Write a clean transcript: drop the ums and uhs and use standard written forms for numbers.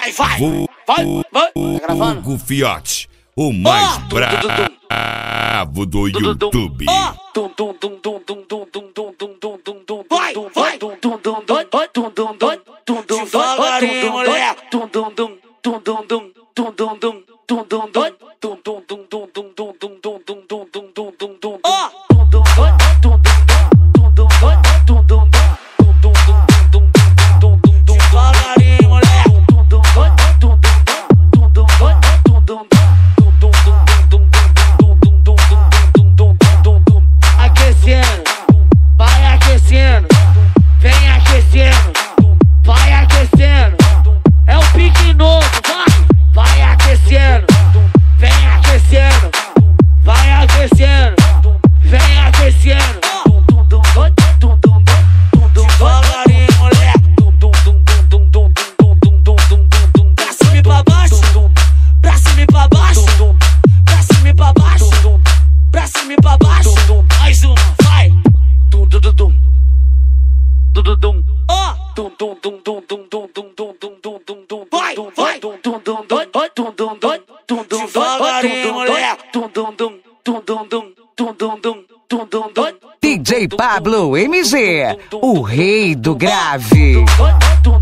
vai, vai, vai, vai. Tá gravando? Hugo Fiote, o mais bravo do YouTube. Vai, vai, devagarinho, moleque. Vem aquecendo, vai aquecendo. É o pique novo, vai aquecendo. Vem aquecendo, vai aquecendo. Vem aquecendo. Devagarinho, moleque. Pra cima e pra baixo, pra cima e pra baixo, pra cima e pra baixo, pra cima e pra baixo. Mais uma, vai. Vai, vai, devagarinho, moleque. DJ Pablo MG, o rei do grave.